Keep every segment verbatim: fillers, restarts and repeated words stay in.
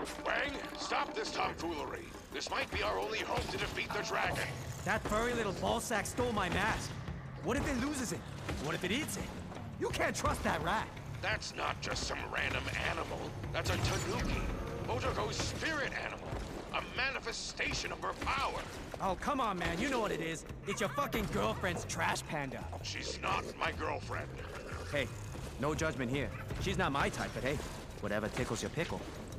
Wang, stop this tomfoolery. This might be our only hope to defeat the dragon. That furry little ballsack stole my mask. What if it loses it? What if it eats it? You can't trust that rat. That's not just some random animal. That's a tanuki. Otoko's spirit animal. A manifestation of her power. Oh, come on, man. You know what it is. It's your fucking girlfriend's trash panda. She's not my girlfriend. Hey, no judgment here. She's not my type, but hey, whatever tickles your pickle.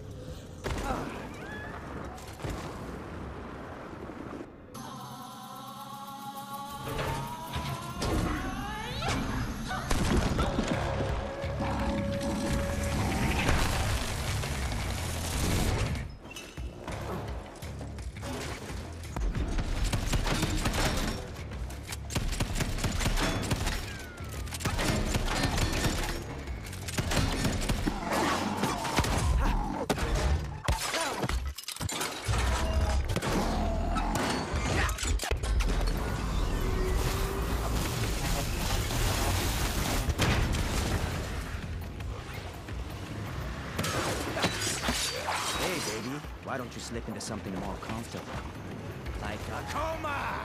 Why don't you slip into something more comfortable? Like a coma!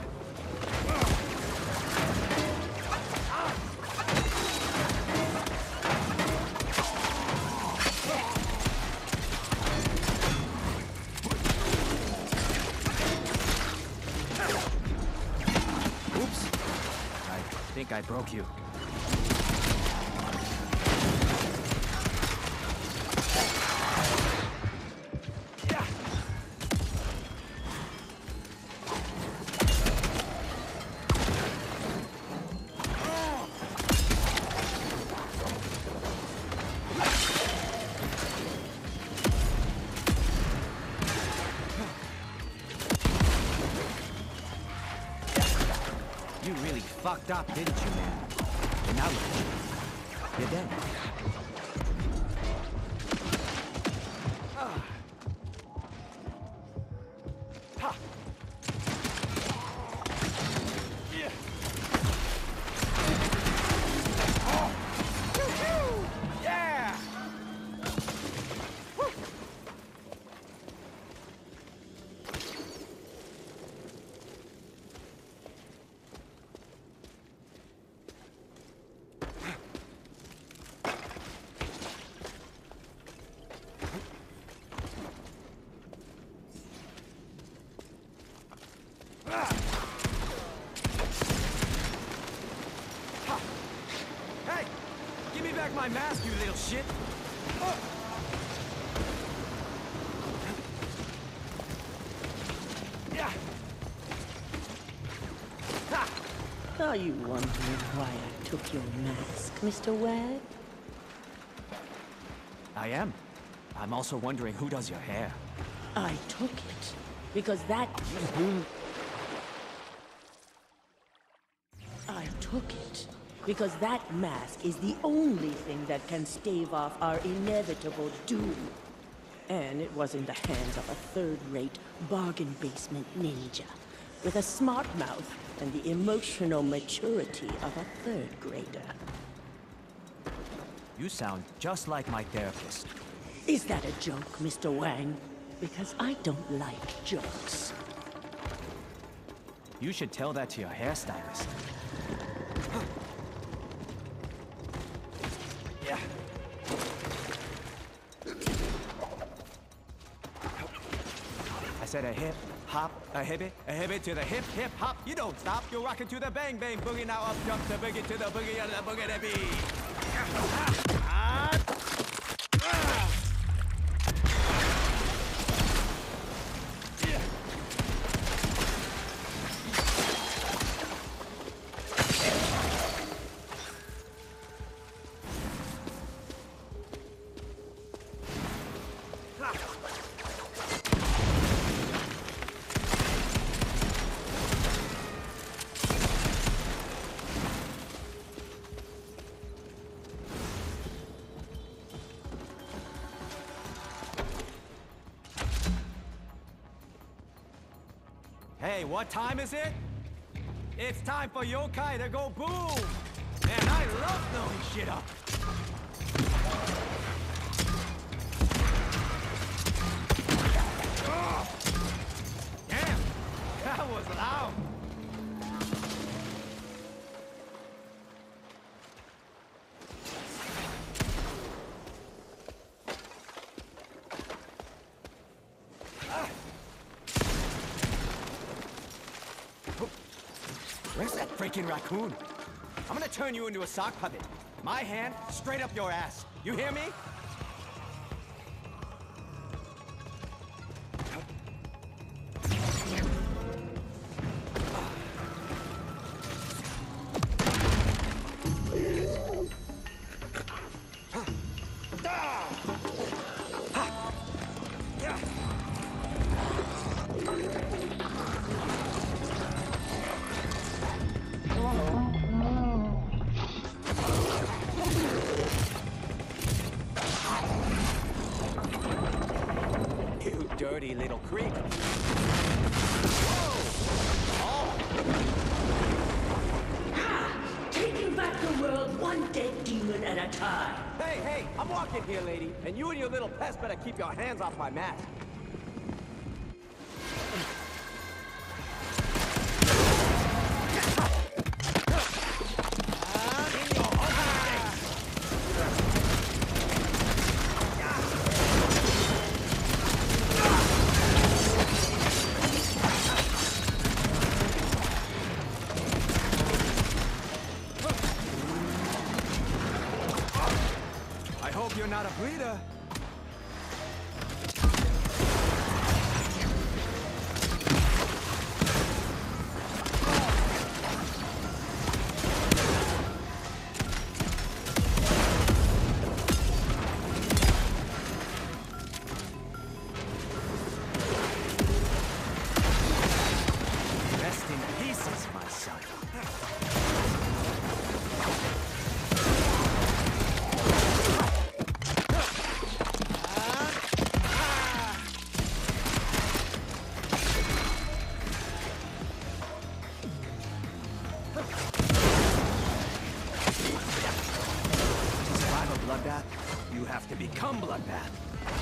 Oops. I think I broke you. You really fucked up, didn't you, man? And now look at you. You're dead. Ah. Ha. Yeah. Oh. Woo-hoo. Yeah. Woo. Hey! Give me back my mask, you little shit! Oh. Yeah. Ha. Are you wondering why I took your mask, Mister Wang? I am. I'm also wondering who does your hair. I took it because that... I took it because that mask is the only thing that can stave off our inevitable doom. And it was in the hands of a third-rate bargain basement ninja with a smart mouth and the emotional maturity of a third grader. You sound just like my therapist. Is that a joke, Mister Wang? Because I don't like jokes. You should tell that to your hairstylist. Yeah. I said a hip, hop, a hibbit, a hibbit to the hip, hip, hop. You don't stop. You're rocking to the bang, bang, boogie. Now up jump the boogie to the boogie and the boogie to beat. Ah. Ah. Hey, what time is it? It's time for yokai to go boom! Man, I love blowing shit up! freaking raccoon. I'm gonna turn you into a sock puppet. My hand straight up your ass. You hear me? You dirty little creep. Taking back the world one dead demon at a time. Hey, hey, I'm walking here, lady. And you and your little pest better keep your hands off my mask. I hope you're not a breeder. Rest in pieces, my son. To survive a bloodbath, you have to become bloodbath.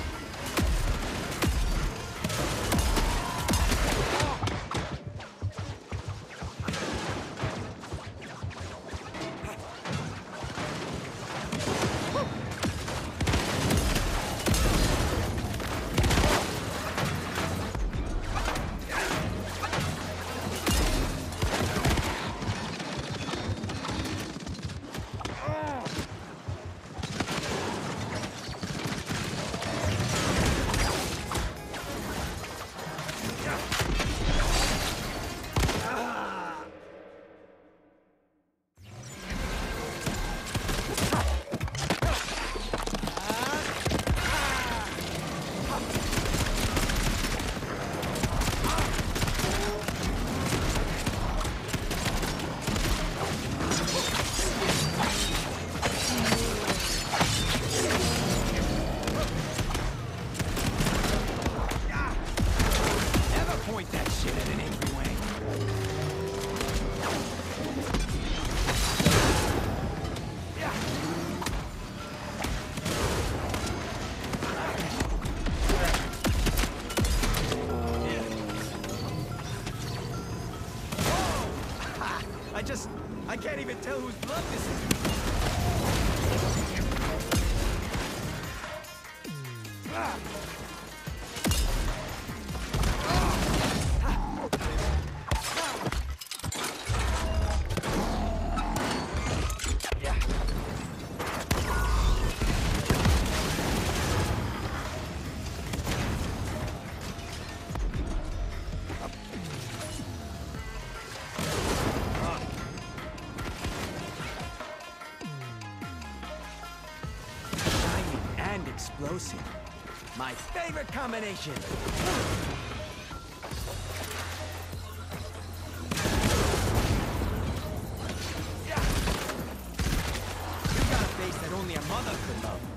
Never point that shit at an angry wang. Yeah. Whoa! I just, I can't even tell whose blood this is. Ah. Shiny and explosive. My favorite combination. You got a face that only a mother could love.